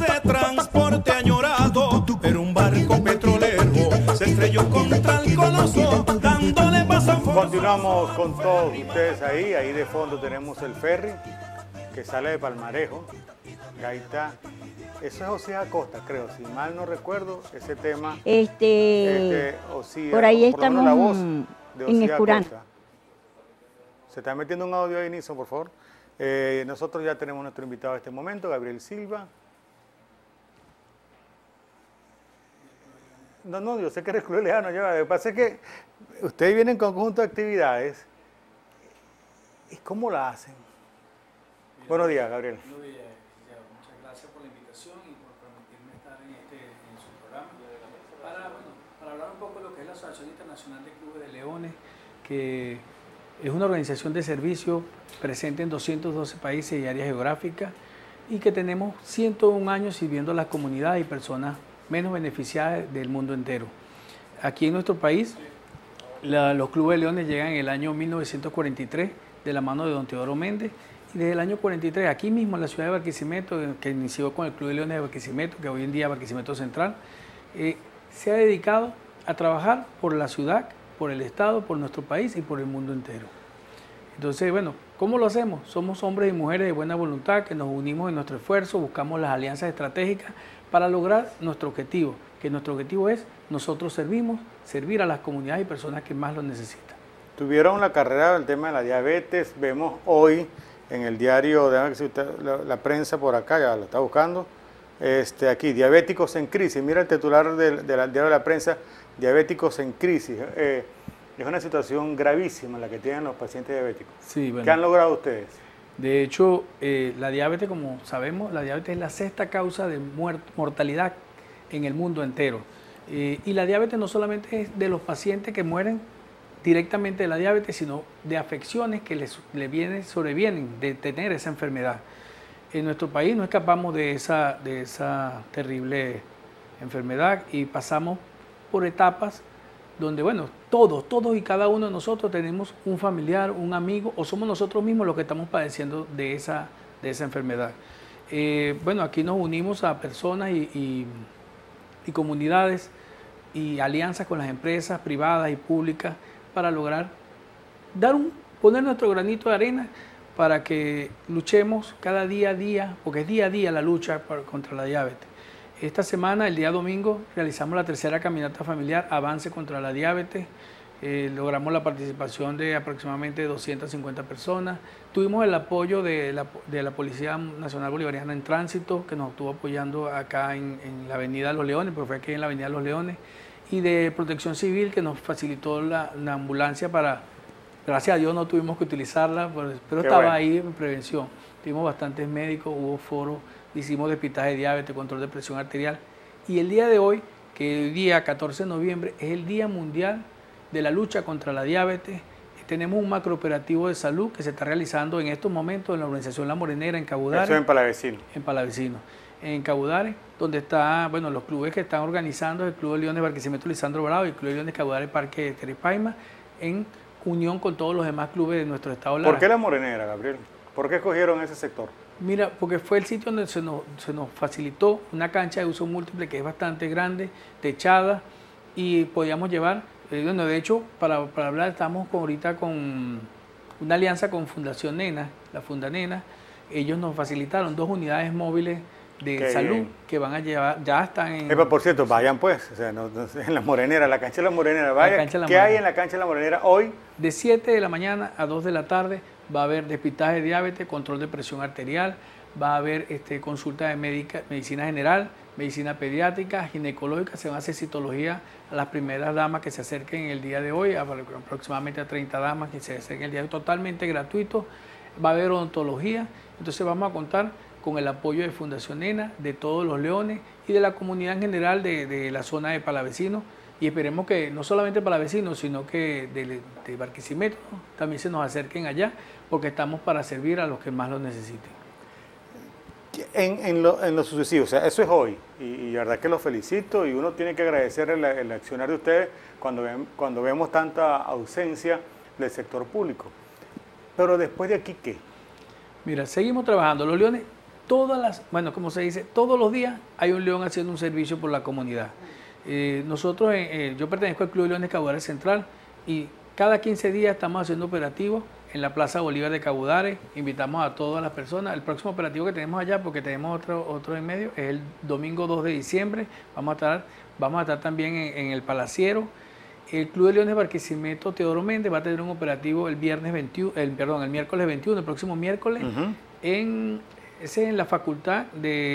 ese transporte añorado, pero un barco petrolero se estrelló contra el coloso, dándole paso a fondo. Continuamos con todos ustedes ahí de fondo tenemos el ferry que sale de Palmarejo, Gaita. Eso es Osía Acosta, creo, si mal no recuerdo, ese tema. Osía, por ahí por lo estamos menos la voz de en Osía Escurán. Acosta. Se está metiendo un audio ahí, Nilson, por favor. Nosotros ya tenemos nuestro invitado en este momento, Gabriel Silva. No, yo sé que eres Club Lejano, lo que pasa es que ustedes vienen con conjunto de actividades. ¿Y cómo la hacen? Mira, buenos días, Gabriel. Buenos días, muchas gracias por la invitación y por permitirme estar en su programa para hablar un poco de lo que es la Asociación Internacional de Clubes de Leones, que es una organización de servicio presente en 212 países y áreas geográficas y que tenemos 101 años sirviendo a las comunidades y personas menos beneficiadas del mundo entero. Aquí en nuestro país, los clubes de leones llegan en el año 1943 de la mano de don Teodoro Méndez, y desde el año 43, aquí mismo en la ciudad de Barquisimeto, que inició con el Club de Leones de Barquisimeto, que hoy en día es Barquisimeto Central, se ha dedicado a trabajar por la ciudad, por el Estado, por nuestro país y por el mundo entero. Entonces, bueno, ¿cómo lo hacemos? Somos hombres y mujeres de buena voluntad que nos unimos en nuestro esfuerzo, buscamos las alianzas estratégicas para lograr nuestro objetivo, que nuestro objetivo es nosotros servir a las comunidades y personas que más lo necesitan. Tuvieron la carrera del tema de la diabetes, vemos hoy en el diario, la prensa por acá, ya lo está buscando, aquí, diabéticos en crisis, mira el titular del diario de la prensa, diabéticos en crisis. Es una situación gravísima la que tienen los pacientes diabéticos. Sí, bueno. ¿Qué han logrado ustedes? De hecho, la diabetes, como sabemos, la diabetes es la sexta causa de mortalidad en el mundo entero. Y la diabetes no solamente es de los pacientes que mueren directamente de la diabetes, sino de afecciones que sobrevienen de tener esa enfermedad. En nuestro país no escapamos de esa terrible enfermedad y pasamos por etapas donde, bueno, todos y cada uno de nosotros tenemos un familiar, un amigo, o somos nosotros mismos los que estamos padeciendo de esa enfermedad. Bueno, aquí nos unimos a personas y comunidades y alianzas con las empresas privadas y públicas para lograr poner nuestro granito de arena para que luchemos cada día a día, porque es día a día la lucha contra la diabetes. Esta semana, el día domingo, realizamos la tercera caminata familiar Avance contra la diabetes. Logramos la participación de aproximadamente 250 personas. Tuvimos el apoyo de la Policía Nacional Bolivariana en Tránsito, que nos estuvo apoyando acá en la Avenida Los Leones, porque fue aquí en la Avenida Los Leones, y de Protección Civil, que nos facilitó la ambulancia para, gracias a Dios no tuvimos que utilizarla, pero estaba ahí en prevención. Tuvimos bastantes médicos, hubo foros, hicimos despistaje de diabetes, control de presión arterial. Y el día de hoy, que el día 14 de noviembre, es el Día Mundial de la Lucha contra la Diabetes. Tenemos un macrooperativo de salud que se está realizando en estos momentos en la organización La Morenera, en Cabudare. Eso en Palavecino. En Palavecino. En Cabudare, donde están, bueno, los clubes que están organizando, el Club de Leones Barquisimeto Lisandro Bravo y el Club de Leones Cabudare Parque Terepaima, en unión con todos los demás clubes de nuestro estado Lara. ¿Por qué La Morenera, Gabriel? ¿Por qué escogieron ese sector? Mira, porque fue el sitio donde se nos facilitó una cancha de uso múltiple que es bastante grande, techada, y podíamos llevar, bueno, de hecho, para hablar, estamos ahorita con una alianza con Fundación Nena, la Fundanena. Ellos nos facilitaron 2 unidades móviles de salud que van a llevar, ya están en... Por cierto, vayan pues, o sea, en La Morenera, la cancha de La Morenera, vayan. ¿Qué hay en la cancha de La Morenera hoy? De 7 de la mañana a 2 de la tarde va a haber despistaje de diabetes, control de presión arterial, va a haber consulta de medicina general, medicina pediátrica, ginecológica, se va a hacer citología a las primeras damas que se acerquen el día de hoy, aproximadamente a 30 damas que se acerquen el día de hoy, totalmente gratuito, va a haber odontología, entonces vamos a contar con el apoyo de Fundación Nena, de todos los leones y de la comunidad en general de la zona de Palavecino, y esperemos que no solamente Palavecino, sino que de Barquisimeto también se nos acerquen allá, porque estamos para servir a los que más lo necesiten. En lo sucesivo, o sea, eso es hoy, y la verdad que los felicito, y uno tiene que agradecer el accionar de ustedes cuando vemos tanta ausencia del sector público. Pero después de aquí, ¿qué? Mira, seguimos trabajando. Los leones bueno, como se dice, todos los días hay un león haciendo un servicio por la comunidad. Nosotros, yo pertenezco al Club de Leones Cabudare Central y cada 15 días estamos haciendo operativos en la Plaza Bolívar de Cabudare. Invitamos a todas las personas. El próximo operativo que tenemos allá, porque tenemos otro en medio, es el domingo 2 de diciembre. Vamos a estar también en el Palaciero. El Club de Leones Barquisimeto Teodoro Méndez va a tener un operativo el miércoles 21, el próximo miércoles, ese es en la facultad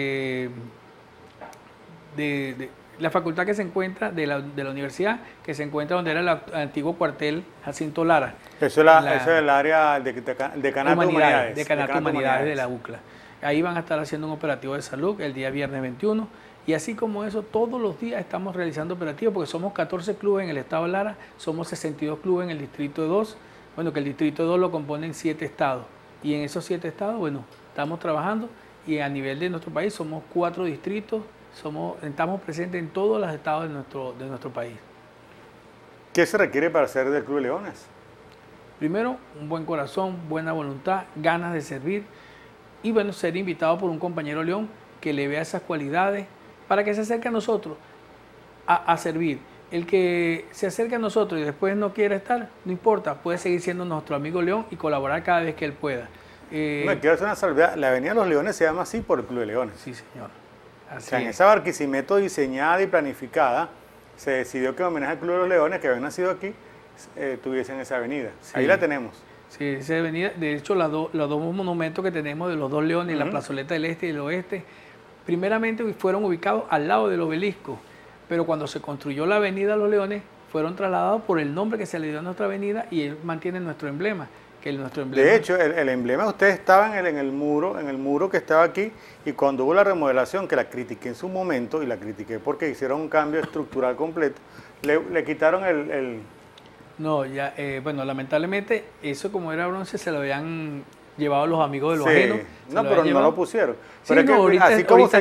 la facultad que se encuentra de la universidad, que se encuentra donde era el antiguo cuartel Jacinto Lara. Eso es el área de Decanato Humanidades. Decanato Humanidades de la UCLA. Ahí van a estar haciendo un operativo de salud el día viernes 21. Y así como eso, todos los días estamos realizando operativos, porque somos 14 clubes en el estado de Lara, somos 62 clubes en el distrito de 2. Bueno, que el distrito de 2 lo componen 7 estados. Y en esos 7 estados, bueno, estamos trabajando. Y a nivel de nuestro país somos 4 distritos. Estamos presentes en todos los estados de nuestro país. ¿Qué se requiere para ser del Club de Leones? Primero, un buen corazón, buena voluntad, ganas de servir y bueno, ser invitado por un compañero león que le vea esas cualidades para que se acerque a nosotros a servir. El que se acerque a nosotros y después no quiera estar, no importa, puede seguir siendo nuestro amigo león y colaborar cada vez que él pueda. Quiero hacer una salvedad. La Avenida de los Leones se llama así por el Club de Leones. Sí, señor. O sea, en esa Barquisimeto diseñada y planificada, se decidió que en homenaje al Club de los Leones, que habían nacido aquí, tuviesen esa avenida. Sí. Ahí la tenemos. Sí, esa avenida, de hecho, los dos monumentos que tenemos de los dos leones, la plazoleta del este y del oeste, primeramente fueron ubicados al lado del obelisco, pero cuando se construyó la avenida Los Leones, fueron trasladados por el nombre que se le dio a nuestra avenida y él mantiene nuestro emblema. De hecho, el emblema de ustedes estaba en el muro que estaba aquí, y cuando hubo la remodelación, que la critiqué en su momento, y la critiqué porque hicieron un cambio estructural completo, le quitaron el... No, ya, bueno, lamentablemente, eso como era bronce se lo habían llevado los amigos de lo ajeno. No, pero no lo pusieron. Sí, pero no, es que, ahorita, así como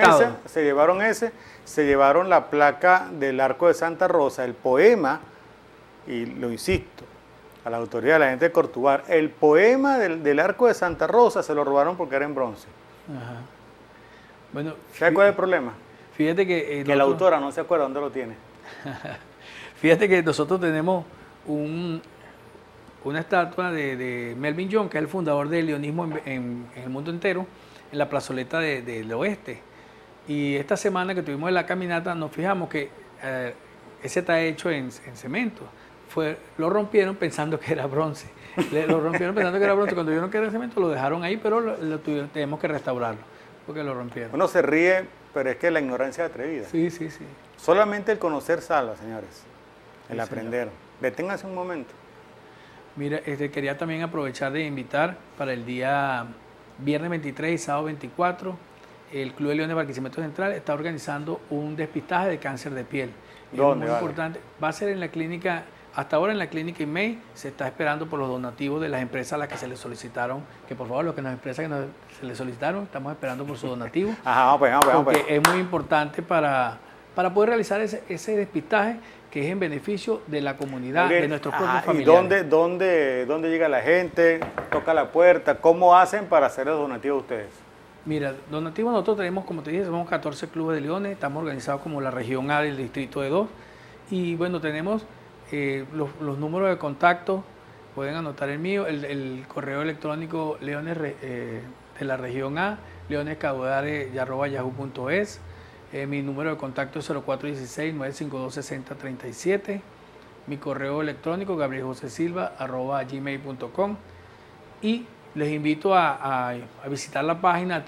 se se llevaron la placa del Arco de Santa Rosa, el poema, y lo insisto, a la autoridad, a la gente de Cortubar, el poema del Arco de Santa Rosa se lo robaron porque era en bronce. Ajá. Bueno, ¿sabes cuál es el problema? Fíjate que la autora no se acuerda dónde lo tiene. Fíjate que nosotros tenemos una estatua de Melvin Young, que es el fundador del leonismo en el mundo entero, en la plazoleta del oeste. Y esta semana que tuvimos en la caminata nos fijamos que ese está hecho en cemento. Lo rompieron pensando que era bronce. Lo rompieron pensando que era bronce. Cuando vieron que era cemento, lo dejaron ahí, pero tenemos que restaurarlo, porque lo rompieron. Uno se ríe, pero es que la ignorancia es atrevida. Sí, sí, sí. Solamente el conocer salva, señores. El sí, aprender. Señor. Deténganse un momento. Mira, quería también aprovechar de invitar para el día viernes 23 y sábado 24, el Club de Leones Barquisimeto Central está organizando un despistaje de cáncer de piel. ¿Dónde? Es muy importante. Va a ser en la clínica. Hasta ahora en la clínica IMEI se está esperando por los donativos de las empresas a las que se les solicitaron, que por favor, las empresas que se les solicitaron, estamos esperando por su donativo. Ajá, vamos pues. Es muy importante para poder realizar ese despistaje que es en beneficio de la comunidad, de nuestros propios familiares. ¿Y dónde llega la gente? ¿Toca la puerta? ¿Cómo hacen para hacer los donativos ustedes? Mira, donativos nosotros tenemos, como te dije, somos 14 clubes de leones, estamos organizados como la región A del distrito de 2, y bueno, tenemos los números de contacto, pueden anotar el mío, el correo electrónico leones de la región A, leonescabudare@yahoo.es, mi número de contacto es 0416-952-6037, mi correo electrónico gabrieljosesilva@gmail.com, y les invito a visitar la página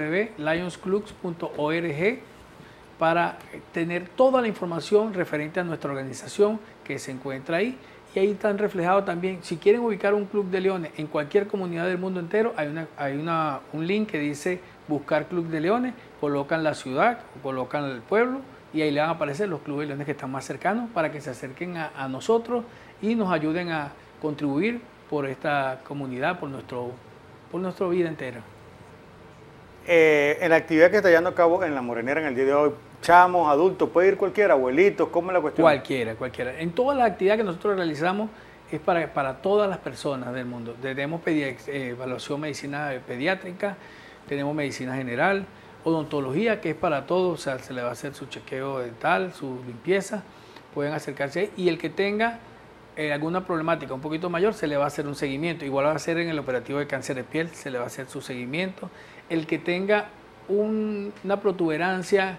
www.lionsclubs.org para tener toda la información referente a nuestra organización que se encuentra ahí, y ahí están reflejados también, si quieren ubicar un club de leones en cualquier comunidad del mundo entero, hay un link que dice buscar club de leones, colocan la ciudad, colocan el pueblo, y ahí le van a aparecer los clubes de leones que están más cercanos para que se acerquen a nosotros y nos ayuden a contribuir por esta comunidad, por nuestra vida entera. En la actividad que está llevando a cabo en La Morenera en el día de hoy, chamos, adultos, puede ir cualquiera, abuelitos, ¿cómo es la cuestión? Cualquiera. En todas las actividades que nosotros realizamos es para todas las personas del mundo. Tenemos evaluación medicina pediátrica, tenemos medicina general, odontología, que es para todo, o sea, se le va a hacer su chequeo dental, su limpieza, pueden acercarse ahí, y el que tenga alguna problemática un poquito mayor, se le va a hacer un seguimiento, igual va a ser en el operativo de cáncer de piel, se le va a hacer su seguimiento. El que tenga una protuberancia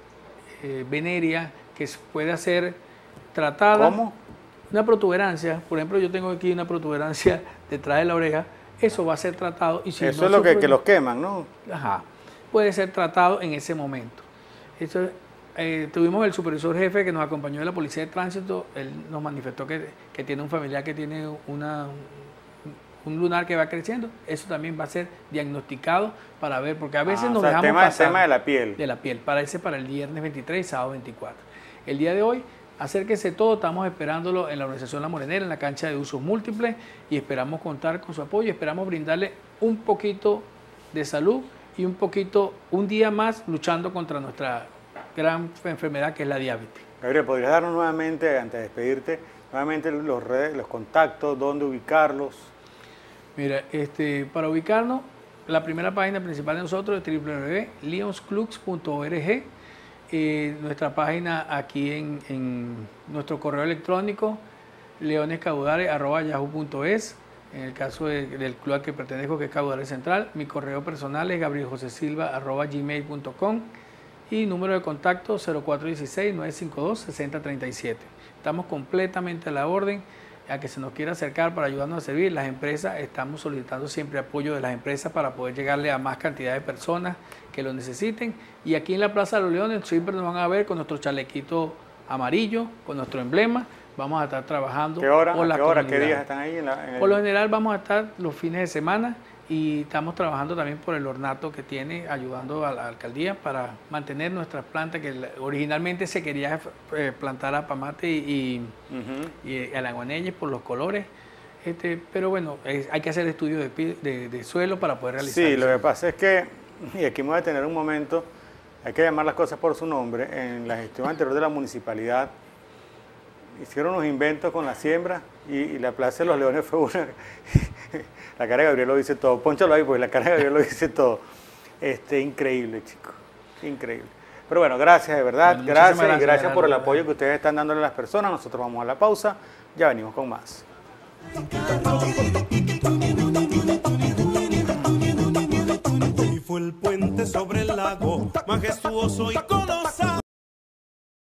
venérea que puede ser tratada. ¿Cómo? Una protuberancia, por ejemplo, yo tengo aquí una protuberancia detrás de la oreja, eso va a ser tratado. Y si eso no es lo que los queman, ¿no? Ajá, puede ser tratado en ese momento. Eso, tuvimos el supervisor jefe que nos acompañó de la Policía de Tránsito, él nos manifestó que tiene un familiar que tiene un lunar que va creciendo, eso también va a ser diagnosticado para ver, porque a veces nos dejamos pasar tema de la piel. De la piel, para el viernes 23 y sábado 24. El día de hoy, acérquese todo, estamos esperándolo en la organización La Morenera, en la cancha de usos múltiples, y esperamos contar con su apoyo, esperamos brindarle un poquito de salud y un día más luchando contra nuestra gran enfermedad que es la diabetes. Gabriel, ¿podrías darnos nuevamente, antes de despedirte, nuevamente los contactos, dónde ubicarlos? Mira, para ubicarnos, la primera página principal de nosotros es www.lionsclubs.org. Nuestra página aquí en nuestro correo electrónico, leonescaudare@yahoo.es. En el caso del club al que pertenezco, que es Caudare Central, mi correo personal es gabrieljosesilva@gmail.com y número de contacto 0416-952-6037. Estamos completamente a la orden. A que se nos quiera acercar para ayudarnos a servir. Las empresas, estamos solicitando siempre apoyo de las empresas para poder llegarle a más cantidad de personas que lo necesiten. Y aquí en la Plaza de los Leones siempre nos van a ver con nuestro chalequito amarillo, con nuestro emblema. Vamos a estar trabajando. ¿Qué hora? ¿Qué días están ahí? Por lo general vamos a estar los fines de semana y estamos trabajando también por el ornato que tiene, ayudando a la alcaldía para mantener nuestras plantas, que originalmente se quería plantar a Pamate y Alaguaneyes por los colores, pero bueno, hay que hacer estudios de suelo para poder realizar Sí, eso. lo que pasa es que, y aquí me voy a detener un momento, hay que llamar las cosas por su nombre. En la gestión anterior de la municipalidad hicieron unos inventos con la siembra y la Plaza de los Leones fue una... La cara de Gabriel lo dice todo. Pónchalo ahí, pues la cara de Gabriel lo dice todo. Increíble, chicos. Increíble. Pero bueno, gracias de verdad. Bueno, gracias por el apoyo que ustedes están dándole a las personas. Nosotros vamos a la pausa. Ya venimos con más. Y fue el puente sobre el lago, majestuoso y colosal.